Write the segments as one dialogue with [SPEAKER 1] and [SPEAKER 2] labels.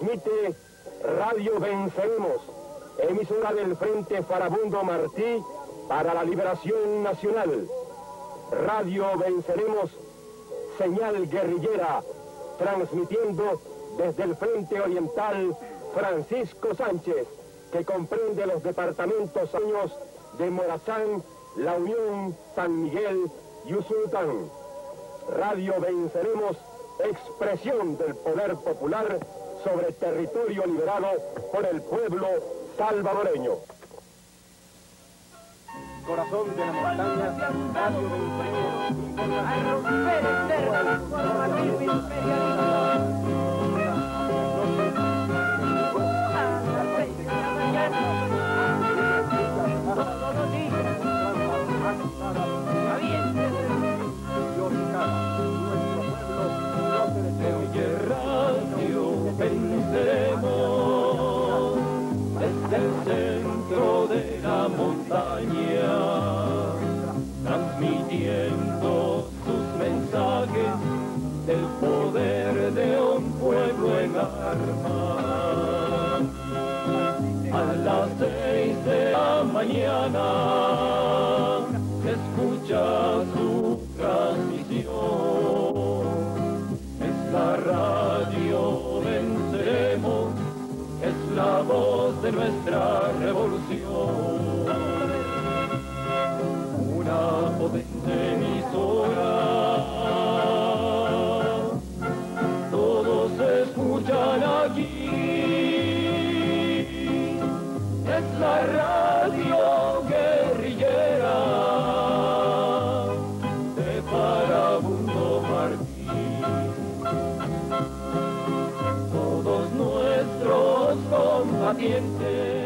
[SPEAKER 1] Transmite Radio Venceremos, emisora del Frente Farabundo Martí para la Liberación Nacional. Radio Venceremos, señal guerrillera, transmitiendo desde el Frente Oriental Francisco Sánchez, que comprende los departamentos años de Morazán, La Unión, San Miguel y Usulután. Radio Venceremos, expresión del poder popular sobre territorio liberado por el pueblo salvadoreño. Corazón de la montaña, Radio
[SPEAKER 2] Venceremos desde el centro de la montaña, transmitiendo sus mensajes del poder de un pueblo en armas. A las 6 de la mañana se escucha su transmisión. Esta radio Venceremos, es la voz de nuestra revolución. Una potente emisora, todos escuchan aquí. Es la radio guerrillera de Farabundo Martí. Todos nuestros combatientes.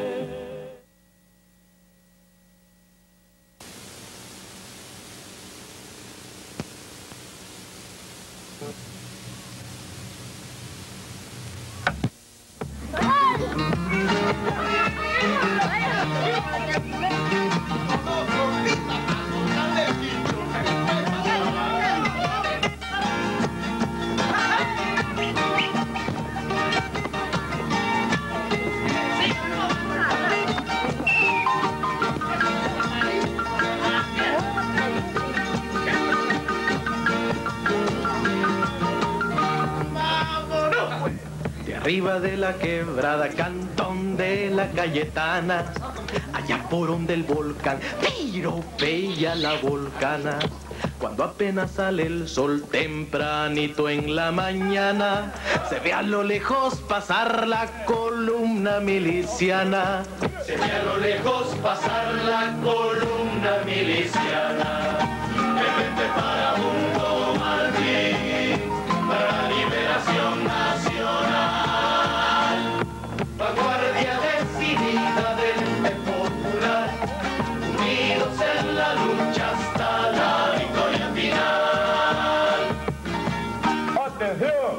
[SPEAKER 3] Arriba de la quebrada, cantón de la Cayetana, allá por donde el volcán piropea la volcana. Cuando apenas sale el sol tempranito en la mañana, se ve a lo lejos pasar la columna miliciana. Se ve a lo lejos pasar la columna miliciana. El Frente Farabundo Martí para la liberación nacional. Vanguardia decidida del popular, unidos en la lucha hasta la victoria final.
[SPEAKER 1] ¡Atención!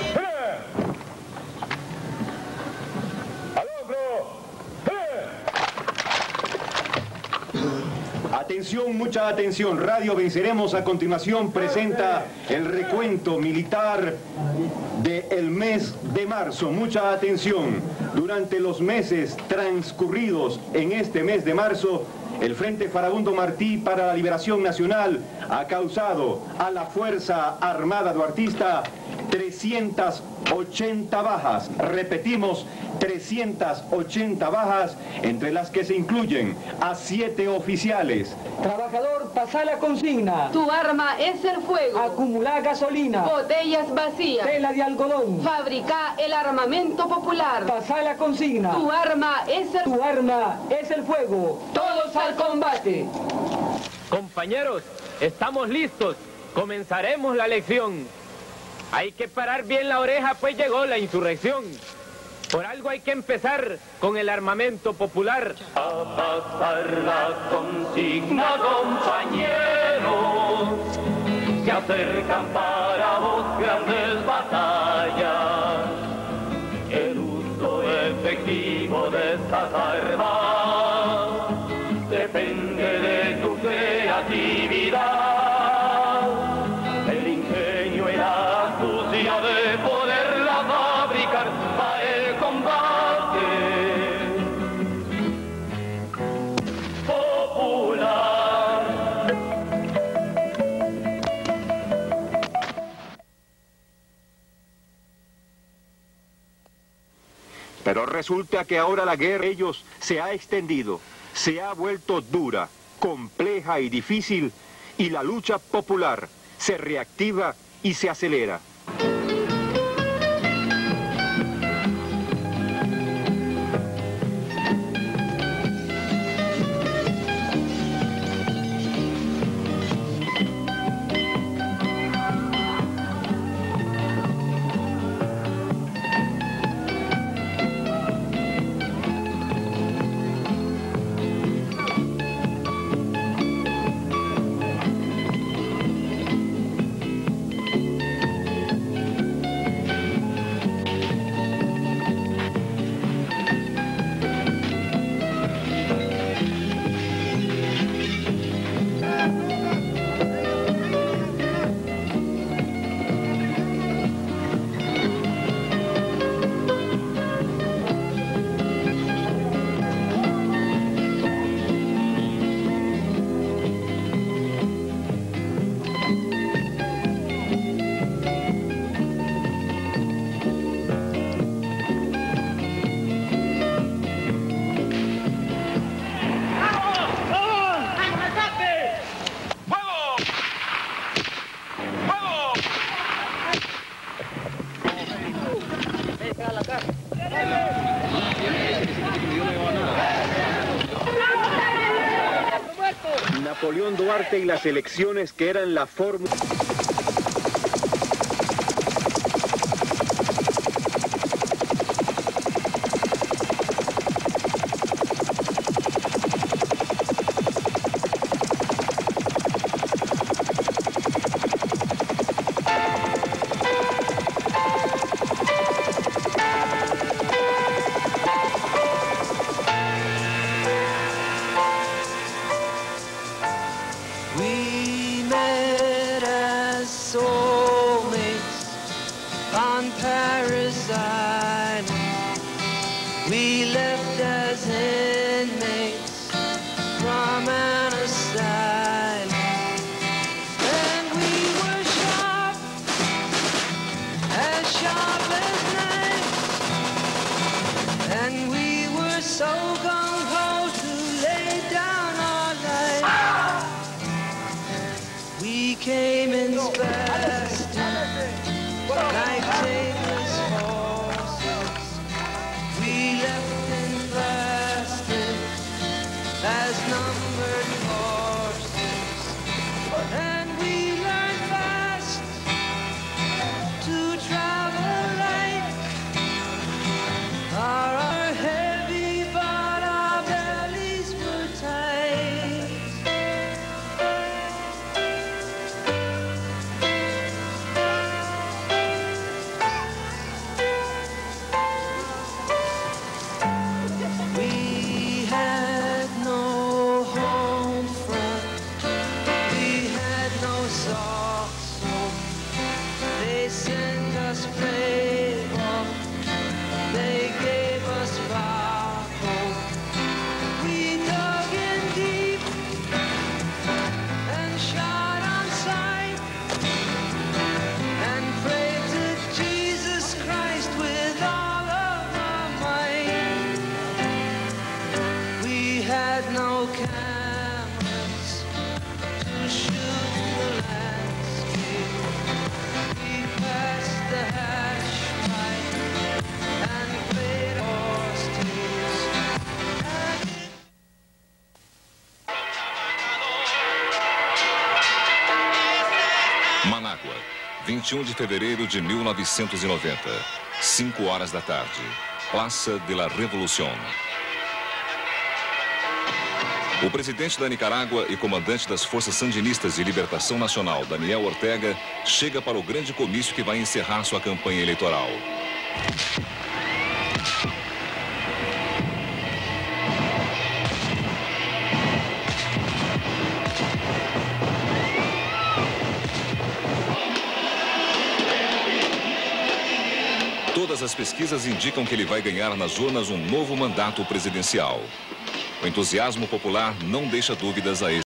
[SPEAKER 1] ¡Al hombro!
[SPEAKER 4] Atención, mucha atención. Radio Venceremos a continuación presenta el recuento militar del mes de marzo. Mucha atención. Durante los meses transcurridos en este mes de marzo, el Frente Farabundo Martí para la Liberación Nacional ha causado a la Fuerza Armada duartista 380 bajas. Repetimos, 380 bajas, entre las que se incluyen a 7 oficiales.
[SPEAKER 5] Trabajador, pasa la consigna.
[SPEAKER 6] Tu arma es el fuego.
[SPEAKER 5] Acumular gasolina.
[SPEAKER 6] Botellas vacías.
[SPEAKER 5] Tela de algodón.
[SPEAKER 6] Fabrica el armamento popular.
[SPEAKER 5] Pasa la consigna.
[SPEAKER 6] Tu arma es el...
[SPEAKER 5] Tu arma es el fuego. Todos al combate.
[SPEAKER 7] Compañeros, estamos listos. Comenzaremos la lección. Hay que parar bien la oreja, pues llegó la insurrección. Por algo hay que empezar con el armamento popular.
[SPEAKER 2] A pasar la consigna, compañeros, se acercan para vos grandes batallas. El uso efectivo de estas armas depende de tu creatividad. El ingenio y la astucia de poderla fabricar.
[SPEAKER 4] resulta que ahora la guerra de ellos se ha extendido, se ha vuelto dura, compleja y difícil, y la lucha popular se reactiva y se acelera. Napoleón Duarte y las elecciones que eran la fórmula...
[SPEAKER 8] We met as soulmates on Paris Island. We left as inmates from an asylum. And we were sharp as knives. And we were so gung-ho to lay down our lives. We came in fast, like tameless horses. We left in plastic as numbered horses. And we learned fast to travel light. Our heavy, but our bellies were tight. We had no home front, we had no soft soap. They sent us playboy, they gave us rock hope. We dug in deep and shot on sight and prayed to Jesus Christ with all of our might. We had no cameras to shoot the landscape. We passed the hash pipe and played horse tails.
[SPEAKER 9] Manágua, 21 de fevereiro de 1990, 5 horas da tarde, Praça de la Revolución. O presidente da Nicarágua e comandante das Forças Sandinistas de Libertação Nacional, Daniel Ortega, chega para o grande comício que vai encerrar sua campanha eleitoral. Todas as pesquisas indicam que ele vai ganhar nas urnas um novo mandato presidencial. O entusiasmo popular não deixa dúvidas a esse.